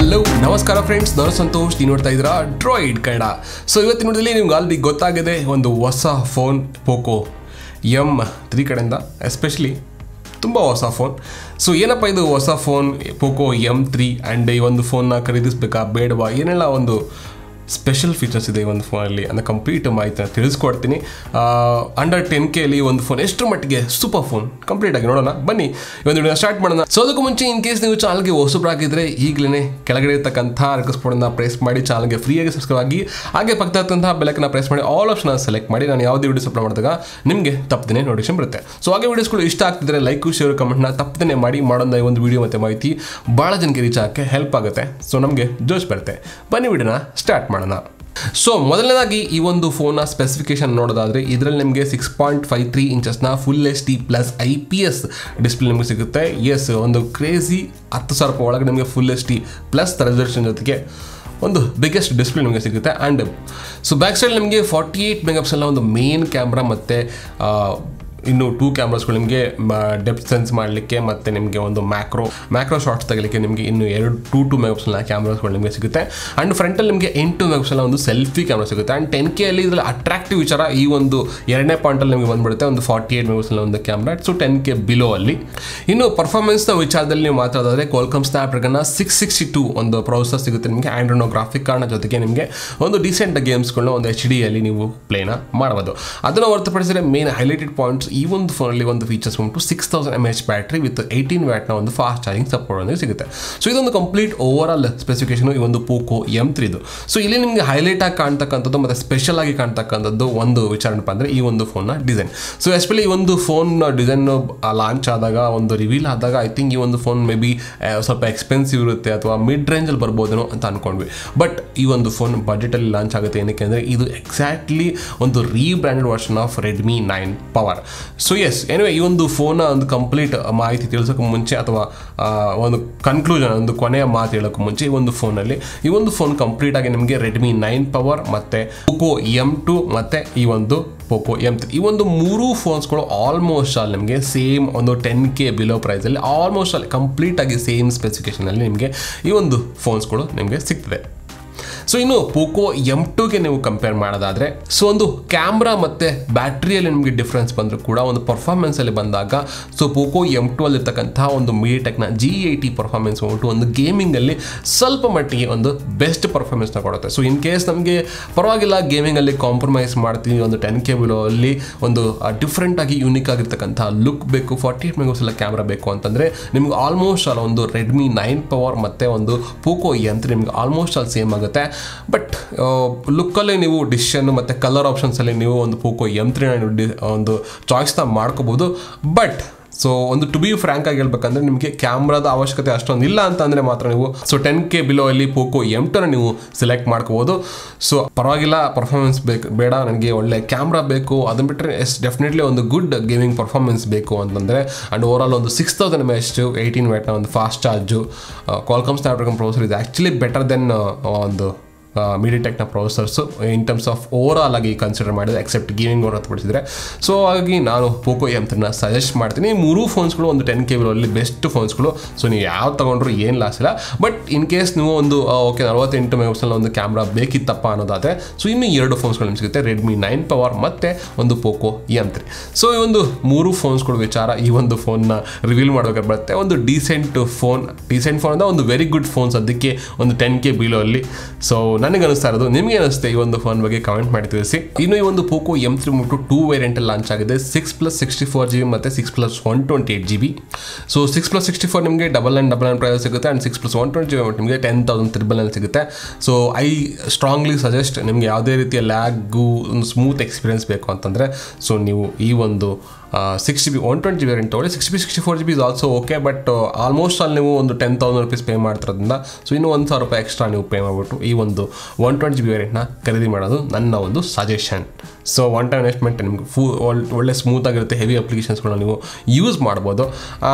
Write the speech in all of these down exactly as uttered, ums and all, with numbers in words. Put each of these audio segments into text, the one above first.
Hello ನಮಸ್ಕಾರ friends, ನಾನು ಸಂತೋಷ್. ನೀವು ನೋಡ್ತಾ ಇದ್ದೀರಾ ಡ್ರಾಯ್ಡ್ ಕನ್ನಡ. ಸೊ ಇವತ್ತಿನ ನೋಡಿದಲ್ಲಿ ನಿಮ್ಗೆ ಆಲ್ರೆಡಿ ಗೊತ್ತಾಗಿದೆ ಒಂದು ಹೊಸ ಫೋನ್ ಪೋಕೋ ಎಮ್ ತ್ರೀ ಕಡೆಯಿಂದ, ಎಸ್ಪೆಷಲಿ ತುಂಬ ಹೊಸ ಫೋನ್. ಸೊ ಏನಪ್ಪ ಇದು ಹೊಸ phone Poco M three and ಈ ಒಂದು ಫೋನ್ನ ಖರೀದಿಸಬೇಕಾ ಬೇಡವಾ, ಏನೆಲ್ಲ ಒಂದು ಸ್ಪೆಷಲ್ ಫೀಚರ್ಸ್ ಇದೆ ಈ ಒಂದು ಫೋನಲ್ಲಿ ಅನ್ನೋ ಕಂಪ್ಲೀಟ್ ಮಾಹಿತಿನ ತಿಳಿಸ್ಕೊಡ್ತೀನಿ. ಅಂಡರ್ ಟೆನ್ ಕೆಲಿ ಒಂದು ಫೋನ್ ಎಷ್ಟರ ಮಟ್ಟಿಗೆ ಸೂಪರ್ ಫೋನ್ ಕಂಪ್ಲೀಟಾಗಿ ನೋಡೋಣ ಬನ್ನಿ, ಈ ಒಂದು ವಿಡಿಯೋ ಸ್ಟಾರ್ಟ್ ಮಾಡೋಣ. ಸೊ ಅದಕ್ಕೂ ಮುಂಚೆ ಇನ್ ಕೇಸ್ ನೀವು ಚಾನಲ್ಗೆ ಹೊಸಬ್ರಾಗಿದ್ದರೆ ಈಗಲೇ ಕೆಳಗಡೆ ಇರ್ತಕ್ಕಂಥ ರೆಕ್ವೆಸ್ಟ್ನ ಪ್ರೆಸ್ ಮಾಡಿ ಚಾನಲ್ಗೆ ಫ್ರೀಯಾಗಿ ಸಬ್ಸ್ಕ್ರೈಬ್ ಆಗಿ, ಹಾಗೆ ಪಕ್ಕದ ಇರ್ತಕ್ಕಂಥ ಬೆಲಕನ್ನ ಪ್ರೆಸ್ ಮಾಡಿ ಆಲ್ ಆಪ್ಷನ್ ಸೆಲೆಕ್ಟ್ ಮಾಡಿ ನಾನು ಯಾವುದೇ ವಿಡಿಯೋಸ್ ಅಪ್ಲೋಡ್ ಮಾಡಿದಾಗ ನಿಮಗೆ ತಪ್ಪದೇ ನೋಟಿಫಿಕೇಶನ್ ಬರುತ್ತೆ. ಸೊ ಹಾಗೆ ವಿಡಿಯೋಸ್ಗಳು ಇಷ್ಟ ಆಗ್ತಿದ್ರೆ ಲೈಕ್ ಶೇರ್ ಕಮೆಂಟ್ನ ತಪ್ಪದೇ ಮಾಡಿ ಮಾಡೋಣ. ಈ ಒಂದು ವಿಡಿಯೋ ಮತ್ತು ಮಾಹಿತಿ ಭಾಳ ಜನಕ್ಕೆ ರೀಚ್ ಆಗಕ್ಕೆ ಹೆಲ್ಪ್ ಆಗುತ್ತೆ. ಸೊ ನಮಗೆ ಜೋಶ್ ಬರುತ್ತೆ. ಬನ್ನಿ ವಿಡಿಯೋನ ಸ್ಟಾರ್ಟ್ ಮಾಡೋಣ. ಸೊ ಮೊದಲನೇದಾಗಿ ಈ ಒಂದು ಫೋನ್ನ ಸ್ಪೆಸಿಫಿಕೇಶನ್ ನೋಡೋದಾದರೆ ಇದರಲ್ಲಿ ನಿಮಗೆ ಸಿಕ್ಸ್ ಪಾಯಿಂಟ್ ಫೈವ್ ತ್ರೀ ಇಂಚಸ್ನ full H D plus I P S display ನಿಮಗೆ ಸಿಗುತ್ತೆ. ಎಸ್, ಒಂದು ಕ್ರೇಜಿ ಹತ್ತು ಸಾವಿರ ರೂಪಾಯಿ ಒಳಗೆ ನಿಮಗೆ full H D plus resolution ಜೊತೆಗೆ ಒಂದು ಬಿಗ್ಗೆಸ್ಟ್ ಡಿಸ್ಪ್ಲೇ ನಿಮಗೆ ಸಿಗುತ್ತೆ. ಆ್ಯಂಡ್ ಸೊ ಬ್ಯಾಕ್ ಸೈಡ್ ನಿಮಗೆ ಫಾರ್ಟಿ ಏಯ್ಟ್ ಮೆಗಾಪಿಕ್ಸೆಲ್ನ ಒಂದು ಮೇನ್ ಕ್ಯಾಮ್ರಾ ಮತ್ತು ಇನ್ನು ಟೂ ಕ್ಯಾಮ್ರಾಸ್ಗಳು ನಿಮಗೆ ಡೆಪ್ತ್ ಸೆನ್ಸ್ ಮಾಡಲಿಕ್ಕೆ ಮತ್ತು ನಿಮಗೆ ಒಂದು ಮ್ಯಾಕ್ರೋ ಮ್ಯಾಕ್ರೋ ಶಾಟ್ಸ್ ತೆಗಲಿಕ್ಕೆ ನಿಮಗೆ ಇನ್ನು ಎರಡು ಟೂ ಟೂ ಮೆಗಾಪಿಕ್ಸೆಲ್ನ ಕ್ಯಾಮ್ರಾಸ್ಗಳು ನಿಮಗೆ ಸಿಗುತ್ತೆ. ಆ್ಯಂಡ್ ಫ್ರಂಟಲ್ಲಿ ನಿಮಗೆ ಎಂಟು ಮೆಗಾಪಿಕ್ಸೆಲ್ನ ಒಂದು ಸೆಲ್ಫಿ ಕ್ಯಾಮ್ರಾ ಸಿಗುತ್ತೆ. ಆ್ಯಂಡ್ ಟೆನ್ ಕೆ ಅಲ್ಲಿ ಇದರಲ್ಲಿ ಅಟ್ರಾಕ್ಟಿವ್ ವಿಚಾರ ಈ ಒಂದು ಎರಡನೇ ಪಾಯಿಂಟಲ್ಲಿ ನಿಮಗೆ ಬಂದುಬಿಡುತ್ತೆ ಒಂದು ಫಾರ್ಟಿ ಏಯ್ಟ್ ಮೆಗಾಪಿಕ್ಸೆಲ್ನ ಒಂದು camera. So ten K below ಅಲ್ಲಿ. ಇನ್ನು ಪರ್ಫಾರ್ಮೆನ್ಸ್ನ ವಿಚಾರದಲ್ಲಿ ನೀವು ಮಾತಾಡೋದಾದರೆ ಕ್ವಾಲ್ಕಾಮ್ ಸ್ನ್ಯಾಪ್ಡ್ರಾಗನ್ನ ಸಿಕ್ಸ್ ಸಿಕ್ಸ್ಟಿ ಟೂ ಒಂದು ಪ್ರೊಸೆಸರ್ ಸಿಗುತ್ತೆ ನಿಮಗೆ. ಆ್ಯಂಡ್ರೋನೋ ಗ್ರಾಫಿಕ್ ಕಾರ್ಡ್ನ ಜೊತೆಗೆ ನಿಮಗೆ ಒಂದು ಡಿಸೆಂಟ್ ಗೇಮ್ಸ್ಗಳನ್ನ ಒಂದು ಎಚ್ ಡಿ ಅಲ್ಲಿ ನೀವು ಪ್ಲೇನ ಮಾಡ್ಬೋದು. ಅದನ್ನು ಹೊರತುಪಡಿಸಿದರೆ ಮೇನ್ ಹೈಲೈಟೆಡ್ ಪಾಯಿಂಟ್ಸ್ ಈ ಒಂದು ಫೋನಲ್ಲಿ ಒಂದು ಫೀಚರ್ಸ್ ಉಂಟು. Six thousand M H battery with eighteen ವ್ಯಾಟ್ನ ಒಂದು ಫಾಸ್ಟ್ ಚಾರ್ಜಿಂಗ್ ಸಪೋರ್ಟ್ ಅಂದರೆ ಸಿಗುತ್ತೆ. ಸೊ ಇದೊಂದು ಕಂಪ್ಲೀಟ್ ಓವರ್ ಆಲ್ ಸ್ಪೆಸಿಫಿಕೇಶನ್ ಈ ಒಂದು ಪೋಕೋ ಎಮ್ ತ್ರೀದು. ಸೊ ಇಲ್ಲಿ ನಿಮಗೆ ಹೈಲೈಟ್ ಆಗಿ ಕಾಣ್ತಕ್ಕಂಥದ್ದು ಮತ್ತು ಸ್ಪೆಷಲ್ ಆಗಿ ಕಾಣ್ತಕ್ಕಂಥದ್ದು ಒಂದು ವಿಚಾರ ಏನಪ್ಪ ಅಂದರೆ ಈ ಒಂದು ಫೋನ್ನ ಡಿಸೈನ್. ಸೊ ಎಸ್ಪೆಷಲಿ ಈ ಒಂದು ಫೋನ್ ಡಿಸೈನ್ ಲಾಂಚ್ ಆದಾಗ ಒಂದು ರಿವೀಲ್ ಆದಾಗ ಐ ಥಿಂಕ್ ಈ ಒಂದು ಫೋನ್ ಮೇ ಬಿ ಸ್ವಲ್ಪ ಎಕ್ಸ್ಪೆನ್ಸಿವ್ ಇರುತ್ತೆ ಅಥವಾ ಮಿಡ್ ರೇಂಜಲ್ಲಿ ಬರ್ಬೋದೇನೋ ಅಂತ ಅಂದ್ಕೊಂಡ್ವಿ. ಬಟ್ ಈ ಒಂದು ಫೋನ್ ಬಜೆಟಲ್ಲಿ ಲಾಂಚ್ ಆಗುತ್ತೆ. ಏನಕ್ಕೆ ಅಂದರೆ ಇದು ಎಕ್ಸಾಕ್ಟ್ಲಿ ಒಂದು rebranded version of Redmi nine power. So yes, anyway ಈ ಒಂದು ಫೋನ್ನ ಒಂದು ಕಂಪ್ಲೀಟ್ ಮಾಹಿತಿ ತಿಳಿಸೋಕೆ ಮುಂಚೆ ಅಥವಾ ಒಂದು ಕನ್ಕ್ಲೂಷನ್ ಒಂದು ಕೊನೆಯ ಮಾತು ಹೇಳೋಕ್ಕೆ ಮುಂಚೆ ಈ ಒಂದು ಫೋನಲ್ಲಿ ಈ ಒಂದು ಫೋನ್ ಕಂಪ್ಲೀಟ್ ಆಗಿ ನಿಮಗೆ ರೆಡ್ಮಿ ನೈನ್ ಪವರ್ ಮತ್ತು ಪೋಕೋ ಎಮ್ ಟು ಮತ್ತು ಈ ಒಂದು ಪೋಕೋ ಎಮ್ ತ್ರೀ ಈ ಒಂದು ಮೂರು ಫೋನ್ಸ್ಗಳು ಆಲ್ಮೋಸ್ಟ್ ಆಲ್ ನಿಮಗೆ ಸೇಮ್ ಒಂದು ಟೆನ್ ಕೆ ಬಿಲೋ ಪ್ರೈಸಲ್ಲಿ ಆಲ್ಮೋಸ್ಟ್ ಆಲ್ ಕಂಪ್ಲೀಟಾಗಿ ಸೇಮ್ ಸ್ಪೆಸಿಫಿಕೇಷನಲ್ಲಿ ನಿಮಗೆ ಈ ಒಂದು ಫೋನ್ಸ್ಗಳು ನಿಮಗೆ ಸಿಗ್ತದೆ. ಸೊ ಇನ್ನು ಪೋಕೋ ಎಮ್ ಟುಗೆ ನೀವು ಕಂಪೇರ್ ಮಾಡೋದಾದರೆ ಸೊ ಒಂದು ಕ್ಯಾಮ್ರಾ ಮತ್ತು ಬ್ಯಾಟ್ರಿಯಲ್ಲಿ ನಿಮಗೆ ಡಿಫ್ರೆನ್ಸ್ ಬಂದರೂ ಕೂಡ ಒಂದು ಪರ್ಫಾರ್ಮೆನ್ಸಲ್ಲಿ ಬಂದಾಗ ಸೊ ಪೋಕೋ ಎಮ್ ಟು ಅಲ್ಲಿರ್ತಕ್ಕಂತಹ ಒಂದು ಮೀಡಿಯಾಟೆಕ್ನ ಜಿ ಏಯ್ಟಿ ಪರ್ಫಾರ್ಮೆನ್ಸ್ ಉಂಟು ಒಂದು ಗೇಮಿಂಗಲ್ಲಿ ಸ್ವಲ್ಪ ಮಟ್ಟಿಗೆ ಒಂದು ಬೆಸ್ಟ್ ಪರ್ಫಾರ್ಮೆನ್ಸ್ನ ಕೊಡುತ್ತೆ. ಸೊ ಇನ್ ಕೇಸ್ ನಮಗೆ ಪರವಾಗಿಲ್ಲ ಗೇಮಿಂಗಲ್ಲಿ ಕಾಂಪ್ರಮೈಸ್ ಮಾಡ್ತೀವಿ, ಒಂದು ಟೆನ್ ಕೆ ಬಿಲೋ ಅಲ್ಲಿ ಒಂದು ಡಿಫ್ರೆಂಟಾಗಿ ಯೂನಿಕ್ ಆಗಿರ್ತಕ್ಕಂಥ ಲುಕ್ ಬೇಕು, ಫಾರ್ಟಿ ಏಟ್ ಮೆಗಾಪಿಕ್ಸೆಲ್ ಕ್ಯಾಮ್ರಾ ಬೇಕು ಅಂತಂದರೆ ನಿಮ್ಗೆ ಆಲ್ಮೋಸ್ಟ್ ಆಲ್ ಒಂದು ರೆಡ್ಮಿ ನೈನ್ ಪವರ್ ಮತ್ತು ಒಂದು ಪೋಕೋ ಎಮ್ ತ್ರೀ ನಿಮ್ಗೆ ಆಲ್ಮೋಸ್ಟ್ ಆಲ್ ಸೇಮ್ ಆಗುತ್ತೆ. ಬಟ್ ಲುಕ್ಕಲ್ಲಿ ನೀವು ಡಿಸಿಷನ್ ಮತ್ತು ಕಲರ್ ಆಪ್ಷನ್ಸಲ್ಲಿ ನೀವು ಒಂದು ಪೋಕೋ ಎಮ್ ತ್ರೀನ ಒಂದು ಚಾಯ್ಸ್ನ ಮಾಡ್ಕೋಬೋದು. ಬಟ್ ಸೊ ಒಂದು ಟು ಬಿ ಫ್ರ್ಯಾಂಕ್ ಆಗಿ ಹೇಳ್ಬೇಕಂದ್ರೆ ನಿಮಗೆ ಕ್ಯಾಮ್ರಾದ ಅವಶ್ಯಕತೆ ಅಷ್ಟೊಂದು ಇಲ್ಲ ಅಂತ ಅಂದರೆ ಮಾತ್ರ ನೀವು ಸೊ ಟೆನ್ ಕೆ ಬಿಲೋ ಅಲ್ಲಿ ಪೋಕೋ ಎಮ್ ಟುನ ನೀವು ಸೆಲೆಕ್ಟ್ ಮಾಡ್ಕೋಬೋದು. ಸೊ ಪರವಾಗಿಲ್ಲ ಪರ್ಫಾರ್ಮೆನ್ಸ್ ಬೇಕು ಬೇಡ, ನನಗೆ ಒಳ್ಳೆ ಕ್ಯಾಮ್ರಾ ಬೇಕು, ಅದನ್ನು ಬಿಟ್ಟರೆ ಎಸ್ ಡೆಫಿನೆಟ್ಲಿ ಒಂದು ಗುಡ್ ಗೇಮಿಂಗ್ ಪರ್ಫಾರ್ಮೆನ್ಸ್ ಬೇಕು ಅಂತಂದರೆ ಆ್ಯಂಡ್ ಓವರ್ ಆಲ್ ಒಂದು six thousand M H eighteen ವ್ಯಾಟ್ನ ಒಂದು fast charge Qualcomm Snapdragon processor ಇದು ಆ್ಯಕ್ಚುಲಿ ಬೆಟರ್ ದೆನ್ ಒಂದು ಮೀಡಿಯಾಟೆಕ್ನ processors in terms of overall ಆಗಿ ಕನ್ಸಿಡರ್ ಮಾಡಿದ್ರೆ ಎಕ್ಸೆಪ್ಟ್ ಗೇಮಿಂಗ್ ಅವ್ರು ಹೊರತುಪಡಿಸಿದರೆ. ಸೊ ಹಾಗಾಗಿ ನಾನು ಪೋಕೋ ಎಮ್ ತ್ರೀನ ಸಜೆಸ್ಟ್ ಮಾಡ್ತೀನಿ. ಈ ಮೂರು ಫೋನ್ಸ್ಗಳು ಒಂದು ಟೆನ್ ಕೆ ಬಿಲೋಲ್ಲಿ ಬೆಸ್ಟ್ ಫೋನ್ಸ್ಗಳು. ಸೊ ನೀವು ಯಾವ ತೊಗೊಂಡ್ರು ಏನು ಲಾಸ್ ಇಲ್ಲ. ಬಟ್ ಇನ್ ಕೇಸ್ ನೀವು ಒಂದು ಓಕೆ ನಲವತ್ತೆಂಟು ಮೆಗಾಪಿಕ್ಸೆಲ್ ಒಂದು ಕ್ಯಾಮ್ರಾ ಬೇಕಿತ್ತಪ್ಪ ಅನ್ನೋದಾದರೆ ಸೊ ಇನ್ನೂ ಎರಡು ಫೋನ್ಸ್ಗಳು ನಿಮ್ಗೆ ಸಿಗುತ್ತೆ, ರೆಡ್ಮಿ ನೈನ್ ಪವರ್ ಮತ್ತು ಒಂದು ಪೋಕೋ ಎಮ್ ತ್ರೀ. ಸೊ ಈ ಒಂದು ಮೂರು ಫೋನ್ಸ್ಗಳು ವಿಚಾರ ಈ ಒಂದು ಫೋನ್ನ ರಿವೀಲ್ ಮಾಡಬೇಕಾದ್ರೆ ಬರುತ್ತೆ. ಒಂದು ಡೀಸೆಂಟ್ ಫೋನ್ ಡೀಸೆಂಟ್ ಫೋನ್ ಅಂದರೆ ಒಂದು ವೆರಿ ಗುಡ್ ಫೋನ್ಸ್ ಅದಕ್ಕೆ ಒಂದು ಟೆನ್ ಕೆ ಬಿಲೋ ಅಲ್ಲಿ. ಸೊ ನನಗೆ ಅನಿಸ್ತಾ ಇರೋದು, ನಿಮಗೆ ಅನಿಸುತ್ತೆ ಈ ಒಂದು ಫೋನ್ ಬಗ್ಗೆ ಕಮೆಂಟ್ ಮಾಡಿ ತಿಳಿಸಿ. ಇನ್ನು ಈ ಒಂದು ಪೋಕೋ ಎಮ್ ತ್ರೀ ಮುಟ್ಟು ಟೂ ವೇರಿಯಂಟಲ್ಲಿ ಲಾಂಚ್ ಆಗಿದೆ, six plus sixty four G B ಮತ್ತು six plus one twenty eight G B. So six plus sixty four ನಿಮಗೆ double nine double nine price ಸಿಗುತ್ತೆ. And six plus one twenty G B ನಿಮಗೆ ten thousand triple nine ಸಿಗುತ್ತೆ. So I strongly suggest ನಿಮಗೆ ಯಾವುದೇ ರೀತಿಯ lag ಒಂದು smooth experience ಬೇಕು ಅಂತಂದರೆ ಸೊ ನೀವು ಈ ಒಂದು six G B one twenty G B variant ತೊಗೊಳ್ಳಿ. Six B sixty four G B is also okay. But almost ಅಲ್ಲಿ ನೀವು ಒಂದು ಟೆನ್ ತೌಸಂಡ್ ರುಪೀಸ್ ಪೇ ಮಾಡ್ತಿರೋದ್ರಿಂದ ಸೊ ಇನ್ನೂ ಒಂದು ಸಾವಿರ ರೂಪಾಯಿ ಎಕ್ಸ್ಟ್ರಾ ನೀವು ಪೇ ಮಾಡಿಬಿಟ್ಟು ಈ ಒಂದು ಒನ್ ಟ್ವೆಂಟಿ ಜಿ ಬಿ ವೇರಿಯಂಟ್ನ ಖರೀದಿ ಮಾಡೋದು ನನ್ನ ಒಂದು suggestion. So one time investment ನಿಮ್ಗೆ ಫೂ ಒಳ್ಳೆ ಸ್ಮೂತ್ ಆಗಿರುತ್ತೆ, ಹೆವಿ ಅಪ್ಲಿಕೇಶನ್ಸ್ಗಳನ್ನ ನೀವು ಯೂಸ್ ಮಾಡ್ಬೋದು.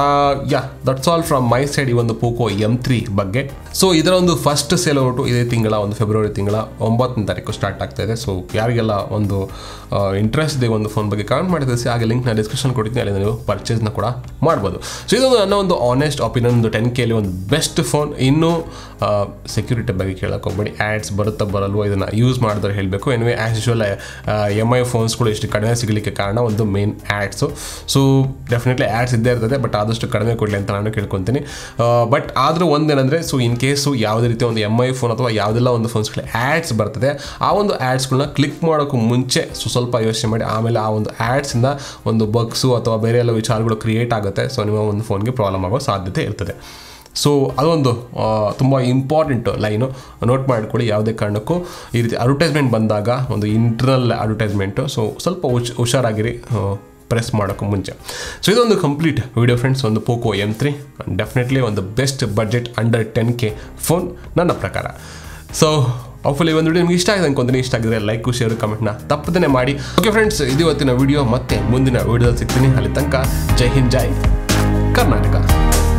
Yeah that's all from my side ಈ ಒಂದು ಪೋಕೋ ಎಮ್ ತ್ರೀ ಬಗ್ಗೆ. ಸೊ ಇದರ ಒಂದು ಫಸ್ಟ್ ಸೇಲ್ ಹೊರಟು ಇದೇ ತಿಂಗಳ ಒಂದು ಫೆಬ್ರವರಿ ತಿಂಗಳ ಒಂಬತ್ತನೇ ತಾರೀಕು ಸ್ಟಾರ್ಟ್ ಆಗ್ತಾ ಇದೆ. ಸೊ ಯಾರಿಗೆಲ್ಲ ಒಂದು ಇಂಟ್ರೆಸ್ಟ್ ಇದೆ ಒಂದು ಫೋನ್ ಬಗ್ಗೆ ಕಮೆಂಟ್ ಮಾಡಿ ತಿಳಿಸಿ. ಹಾಗೆ ಲಿಂಕ್ನ ಡಿಸ್ಕ್ರಿಪ್ಷನ್ ಕೊಟ್ಟಿದ್ದೀನಿ, ಅಲ್ಲಿ ನೀವು ಪರ್ಚೇಸ್ನ ಕೂಡ ಮಾಡ್ಬೋದು. ಸೊ ಇದೊಂದು ನನ್ನ ಒಂದು ಆನೆಸ್ಟ್ ಒಪಿನಿಯನ್, ಒಂದು ಟೆನ್ ಕೆಲಿ ಒಂದು ಬೆಸ್ಟ್ ಫೋನ್. ಇನ್ನೂ ಸೆಕ್ಯೂರಿಟಿ ಬಗ್ಗೆ ಕೇಳಕ್ಕೆ ಹೋಗ್ಬೇಡಿ, ಆ್ಯಡ್ಸ್ ಬರುತ್ತಾ ಬರಲ್ವೋ ಇದನ್ನು ಯೂಸ್ ಮಾಡಿದ್ರೆ ಹೇಳಬೇಕು. Anyway as usual M I ಫೋನ್ಸ್ಗಳು ಎಷ್ಟು ಕಡಿಮೆ ಸಿಗಲಿಕ್ಕೆ ಕಾರಣ ಒಂದು main ads. So definitely ads ಇದ್ದೇ ಇರ್ತದೆ, ಬಟ್ ಆದಷ್ಟು ಕಡಿಮೆ ಕೊಡಲಿ ಅಂತ ನಾನು ಕೇಳ್ಕೊತೀನಿ. ಬಟ್ ಆದರೂ ಒಂದೇನೆಂದರೆ, ಸೊ ಇನ್ ಕೇಸು ಯಾವುದೇ ರೀತಿ ಒಂದು ಎಮ್ ಐ ಫೋನ್ ಅಥವಾ ಯಾವುದೆಲ್ಲ ಒಂದು ಫೋನ್ಸ್ಗಳು ಆ್ಯಡ್ಸ್ ಬರ್ತದೆ, ಆ ಒಂದು ಆ್ಯಡ್ಸ್ಗಳನ್ನ ಕ್ಲಿಕ್ ಮಾಡೋಕ್ಕೂ ಮುಂಚೆ ಸೊ ಸ್ವಲ್ಪ ಯೋಚನೆ ಮಾಡಿ, ಆಮೇಲೆ ಆ ಒಂದು ಆ್ಯಡ್ಸಿಂದ ಒಂದು ಬಗ್ಸು ಅಥವಾ ಬೇರೆ ಎಲ್ಲ ವಿಚಾರಗಳು ಕ್ರಿಯೇಟ್ ಆಗುತ್ತೆ. ಸೊ ನಿಮ್ಮ ಒಂದು ಫೋನ್ಗೆ ಪ್ರಾಬ್ಲಮ್ ಆಗೋ ಸಾಧ್ಯತೆ ಇರ್ತದೆ. ಸೊ ಅದೊಂದು ತುಂಬ ಇಂಪಾರ್ಟೆಂಟ್ ಲೈನು, ನೋಟ್ ಮಾಡ್ಕೊಳ್ಳಿ. ಯಾವುದೇ ಕಾರಣಕ್ಕೂ ಈ ರೀತಿ ಅಡ್ವರ್ಟೈಸ್ಮೆಂಟ್ ಬಂದಾಗ, ಒಂದು ಇಂಟರ್ನಲ್ ಅಡ್ವರ್ಟೈಸ್ಮೆಂಟು, ಸೊ ಸ್ವಲ್ಪ ಹುಷ್ ಹುಷಾರಾಗಿರಿ ಪ್ರೆಸ್ ಮಾಡೋಕ್ಕೂ ಮುಂಚೆ. ಸೊ ಇದೊಂದು ಕಂಪ್ಲೀಟ್ ವಿಡಿಯೋ ಫ್ರೆಂಡ್ಸ್, ಒಂದು ಪೋಕೋ ಎಮ್ ತ್ರೀ ಡೆಫಿನೆಟ್ಲಿ ಒಂದು best budget under ten K phone ನನ್ನ ಪ್ರಕಾರ. ಸೊ ಹಾಪ್ಫುಲಿ ಒಂದು ವಿಡಿಯೋ ನಿಮ್ಗೆ ಇಷ್ಟ ಆಗಿದೆ ಅನ್ಕೊಂತೀನಿ. ಇಷ್ಟ ಆಗಿದ್ರೆ ಲೈಕು ಶೇರು ಕಮೆಂಟ್ನ ತಪ್ಪದೇ ಮಾಡಿ. ಓಕೆ ಫ್ರೆಂಡ್ಸ್, ಇದು ಇವತ್ತಿನ ವಿಡಿಯೋ. ಮತ್ತೆ ಮುಂದಿನ ವಿಡಿಯೋದಲ್ಲಿ ಸಿಗ್ತೀನಿ. ಅಲ್ಲಿ ತನಕ ಜೈ ಹಿಂದ್, ಜೈ ಕರ್ನಾಟಕ.